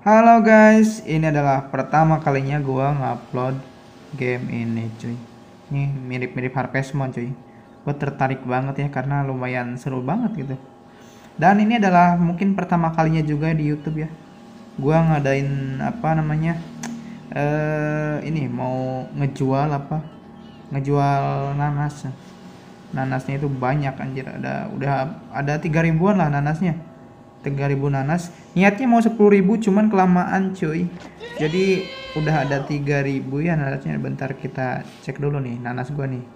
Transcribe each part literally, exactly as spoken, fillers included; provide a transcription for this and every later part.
Halo guys, ini adalah pertama kalinya gua ngupload game ini cuy. Ini mirip-mirip Harvest Moon cuy. Gue tertarik banget ya karena lumayan seru banget gitu. Dan ini adalah mungkin pertama kalinya juga di YouTube ya. Gua ngadain apa namanya? Eh ini mau ngejual apa? Ngejual nanas. Nanasnya itu banyak anjir, ada udah ada tiga ribuan lah nanasnya. tiga ribu nanas, niatnya mau sepuluh ribu cuman kelamaan cuy, jadi udah ada tiga ribu ya nanasnya. Bentar kita cek dulu nih nanas gua nih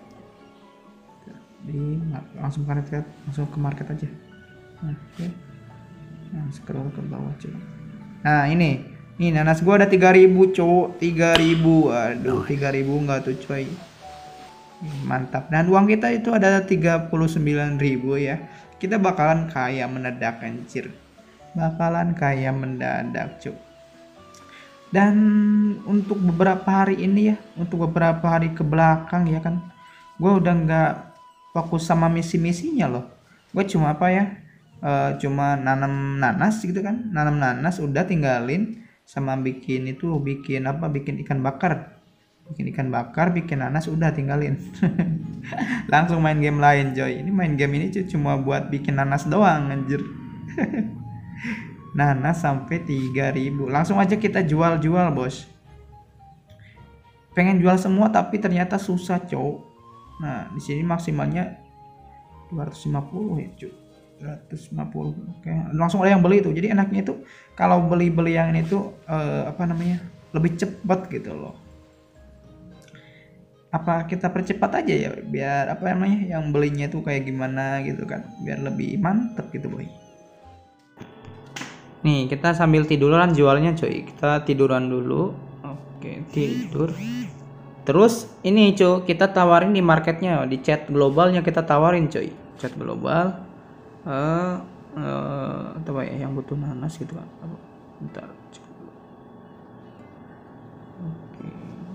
di langsung ke market, langsung ke market aja. Oke, nah, scroll ke bawah cuy. Nah ini nih nanas gua ada tiga ribu cowok, tiga ribu. Aduh, tiga ribu enggak tuh cuy, mantap. Dan uang kita itu ada tiga puluh sembilan ribu ya. Kita bakalan kaya mendadak anjir, bakalan kaya mendadak cuk. Dan untuk beberapa hari ini ya, untuk beberapa hari ke belakang ya kan, gue udah nggak fokus sama misi-misinya loh. Gue cuma apa ya, e, cuma nanam nanas gitu kan, nanam nanas udah tinggalin, sama bikin itu, bikin apa, bikin ikan bakar, bikin ikan bakar, bikin nanas udah tinggalin. Langsung main game lain coy. Ini main game ini cuma buat bikin nanas doang anjir. Nanas sampai tiga ribu. Langsung aja kita jual-jual bos. Pengen jual semua tapi ternyata susah cow. Nah di sini maksimalnya dua ratus lima puluh ya cuy, dua ratus lima puluh. Oke, langsung ada yang beli tuh. Jadi enaknya itu kalau beli-beli yang ini tuh eh, apa namanya, lebih cepat gitu loh. Apa kita percepat aja ya, biar apa namanya yang belinya tuh kayak gimana gitu kan, biar lebih mantep gitu boy. Nih kita sambil tiduran jualnya coy, kita tiduran dulu. Oke, tidur. Terus ini coy, kita tawarin di marketnya, di chat globalnya kita tawarin coy, chat global. Eh uh, apa ya yang butuh nanas gitu kan. Bentar. Oke,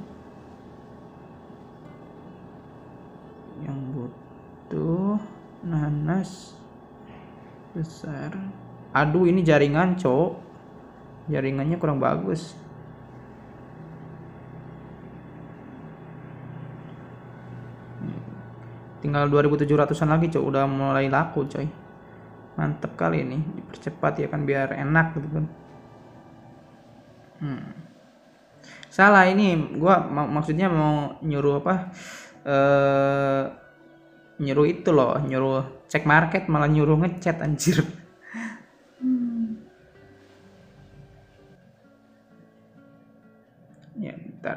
yang butuh nanas besar. Aduh ini jaringan cok, jaringannya kurang bagus. Tinggal dua ribu tujuh ratusan lagi cok, udah mulai laku coy. Mantep kali ini, dipercepat ya kan biar enak gitu kan. hmm. Salah ini gua mak maksudnya mau nyuruh apa, Uh, nyuruh itu loh, nyuruh cek market malah nyuruh ngechat anjir. hmm. Ya bentar,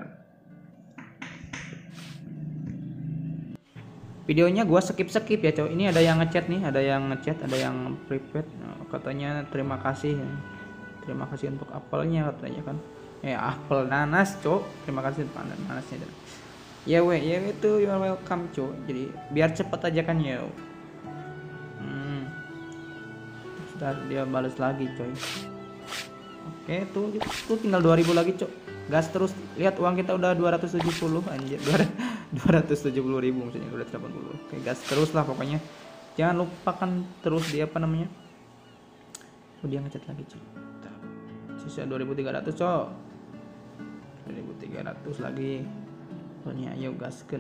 videonya gua skip-skip ya cowok. Ini ada yang ngechat nih, ada yang ngechat, ada yang prepaid. Nah, katanya terima kasih, terima kasih untuk apelnya katanya kan. Ya apel nanas cowok, terima kasih untuk nanasnya. Ya we, ya itu you are welcome cuy. Jadi biar cepet aja kan ya. Hmm. Sudah dia balas lagi coy. Oke tuh, tuh tinggal dua ribu lagi coy. Gas terus. Lihat uang kita udah dua ratus tujuh puluh anjir. dua ratus tujuh puluh ribu maksudnya, dua ratus delapan puluh. Oke, gas terus lah pokoknya. Jangan lupakan terus dia apa namanya. Oh, dia ngechat lagi coy. Sisa dua ribu tiga ratus coy. dua ribu tiga ratus lagi. Pokoknya ayo gaskan.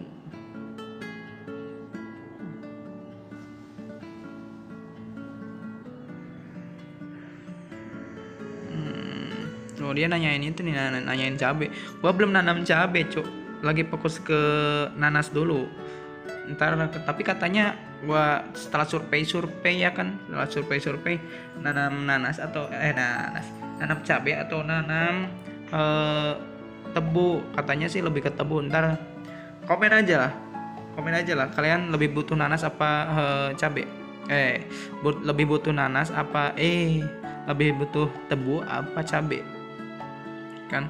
Hmm. Oh dia nanyain itu nih, nanyain cabe. Gua belum nanam cabe cuk, lagi fokus ke nanas dulu. Ntar tapi katanya gua setelah survei survei ya kan, setelah survei survei nanam nanas atau eh nanas nanam cabe atau nanam eh, tebu. Katanya sih lebih ke tebu. Ntar komen aja lah, komen aja lah kalian lebih butuh nanas apa uh, cabe, eh but, lebih butuh nanas apa eh lebih butuh tebu apa cabe kan.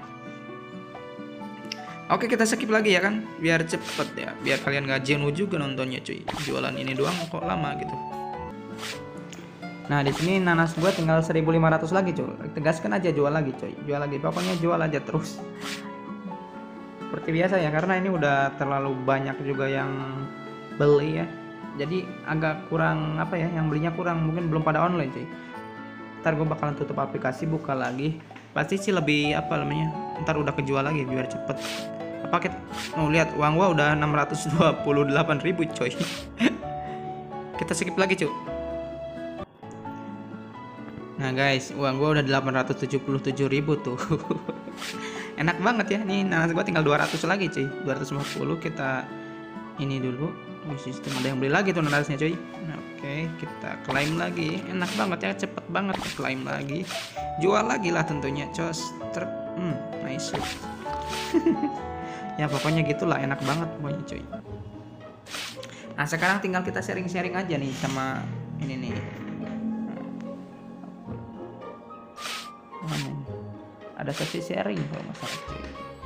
Oke kita skip lagi ya kan, biar cepet ya, biar kalian gak jenuh juga nontonnya cuy. Jualan ini doang kok lama gitu. Nah di sini nanas gua tinggal seribu lima ratus lagi cuy. Tegaskan aja jual lagi cuy, jual lagi, pokoknya jual aja terus seperti biasa ya, karena ini udah terlalu banyak juga yang beli ya. Jadi agak kurang apa ya, yang belinya kurang, mungkin belum pada online cuy. Ntar gue bakalan tutup aplikasi, buka lagi Pasti sih lebih apa namanya, ntar udah kejual lagi biar cepet. Apa kita mau lihat uang gua udah enam ratus dua puluh delapan ribu coy. Kita skip lagi cuy. Nah guys, uang gua udah delapan ratus tujuh puluh tujuh ribu tuh. Enak banget ya. Nih nanas gua tinggal dua ratus lagi cuy. dua ratus lima puluh kita ini dulu. Oh, sistem ada yang beli lagi tuh nanasnya cuy. Nah, oke, kita klaim lagi. Enak banget ya, cepet banget klaim lagi. Jual lagi lah tentunya, cos. Ter hmm, nice. Ya pokoknya gitulah, enak banget pokoknya cuy. Nah, sekarang tinggal kita sharing-sharing aja nih sama ini nih. Mana? Ada sesi sharing kalau nggak salah cuy.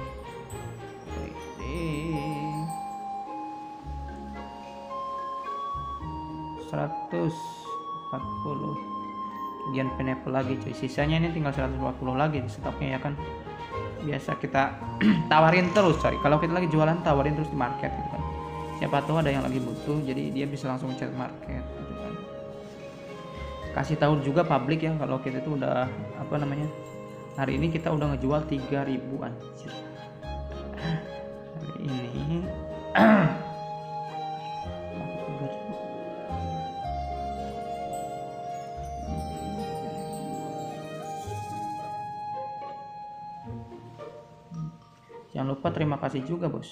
seratus empat puluh kemudian pineapple lagi cuy, sisanya ini tinggal seratus empat puluh lagi di stoknya ya kan. Biasa kita tawarin terus coy, kalau kita lagi jualan tawarin terus di market gitu kan, siapa tahu ada yang lagi butuh jadi dia bisa langsung chat market gitu kan. Kasih tahu juga publik ya kalau kita itu udah apa namanya, hari ini kita udah ngejual tiga ribu anjir hari ini. Jangan lupa terima kasih juga bos.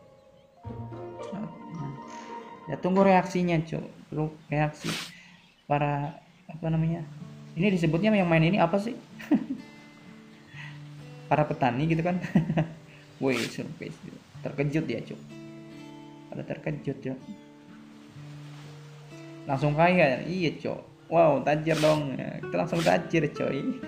Ya tunggu reaksinya cuy, reaksi para apa namanya, ini disebutnya yang main ini apa sih? Para petani gitu kan. Woi surprise, terkejut ya cuy, pada terkejut cuy, langsung kaya. Iya cuy, wow tajir dong ya. Kita langsung tajir cuy.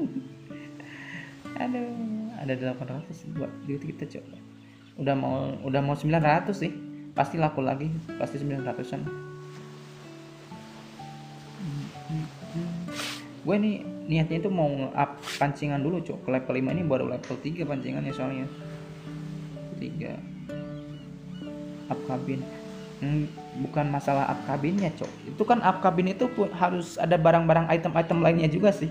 Aduh, ada delapan ratus buat duit kita coba. Udah mau udah mau sembilan ratus sih. Pasti laku lagi, pasti sembilan ratusan. Gue nih niatnya itu mau up pancingan dulu, Cok. Ke level lima ini baru level tiga pancingannya soalnya. tiga. Up kabin. Hmm, bukan masalah up kabinnya, Cok. Itu kan up kabin itu pun harus ada barang-barang item-item lainnya juga sih.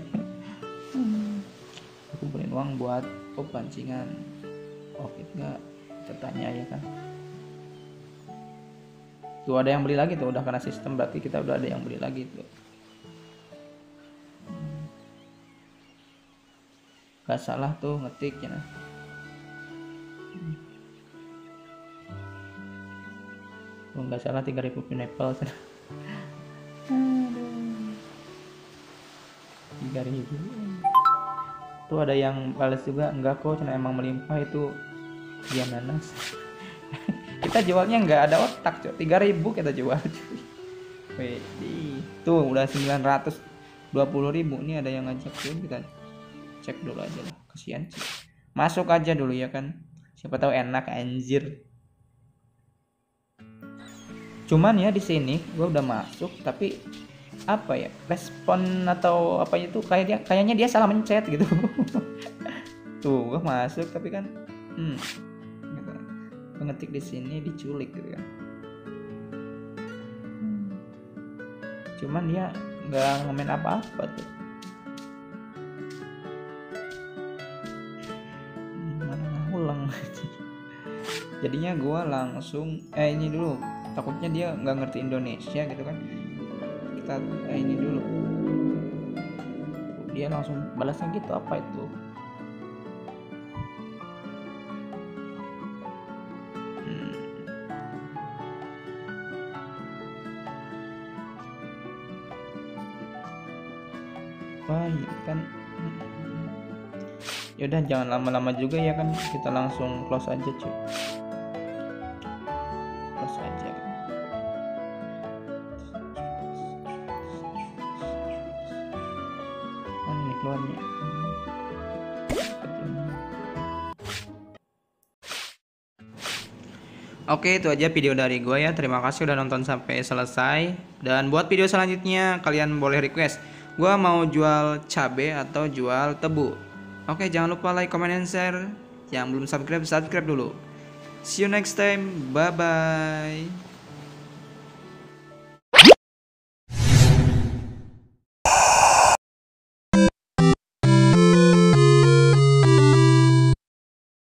Kumpulin uang buat oh, pancingan. Oke, enggak tertanya ya kan. Tuh ada yang beli lagi tuh, udah karena sistem berarti kita udah ada yang beli lagi tuh. Gak salah tuh ngetiknya. Tuh gak salah tiga ribu pineapple. tiga ribu. Tuh ada yang balas juga, enggak kok, cuma emang melimpah itu dia nanas. Kita jualnya nggak ada otak cuy, tiga ribu kita jual cuy. Wedi. Tuh udah sembilan ratus dua puluh ribu. Ini ada yang ngajak cuy, kita cek dulu aja lah, kasihan cuy. Masuk aja dulu ya kan, siapa tahu enak anjir. Cuman ya di sini gua udah masuk tapi apa ya, respon atau apa itu kayak dia kayaknya dia salah mencet gitu. Tuh gua masuk tapi kan hmm gitu. Mengetik di sini diculik gitu kan. Hmm. Cuman dia nggak ngomen apa-apa tuh. Mana ngulang. Jadinya gua langsung eh ini dulu, takutnya dia nggak ngerti Indonesia gitu kan. Kita eh, ini dulu. Dia langsung balasnya gitu, apa itu? Baik kan, yaudah jangan lama-lama juga ya kan, kita langsung close aja cuy, close aja. Mana nih keluarnya? Oke, itu aja video dari gue ya. Terima kasih udah nonton sampai selesai. Dan buat video selanjutnya kalian boleh request gua mau jual cabe atau jual tebu. Oke, jangan lupa like, comment, and share. Yang belum subscribe, subscribe dulu. See you next time. Bye bye.